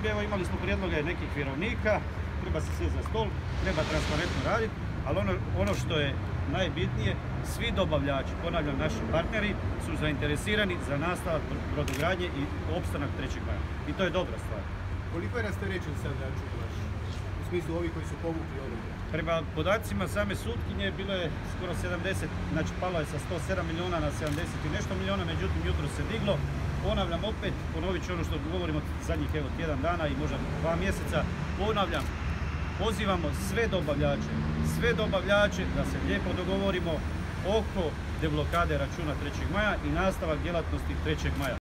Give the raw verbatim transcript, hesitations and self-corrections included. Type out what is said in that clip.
bi, evo imali smo prijedloge nekih vjerovnika, treba se sjeti za stol, treba transparentno raditi, ali ono, ono što je najbitnije, svi dobavljači, ponavljam naši partneri, su zainteresirani za nastavak brodogradnje i opstanak trećeg maja. I to je dobra stvar. Koliko je rasterećen sad račun vaš? U smislu ovih koji su povukli odluke? Prema podacima same sutkinje bilo je skoro sedamdeset, znači palo je sa sto sedam milijuna na sedamdeset i nešto milijuna, međutim jutro se diglo. Ponavljam opet, ponovit ću ono što govorimo zadnjih evo tjedan dana i možda dva mjeseca, ponavljam, pozivamo sve dobavljače, sve dobavljače da se lijepo dogovorimo oko deblokade računa trećeg maja i nastavak djelatnosti trećeg maja.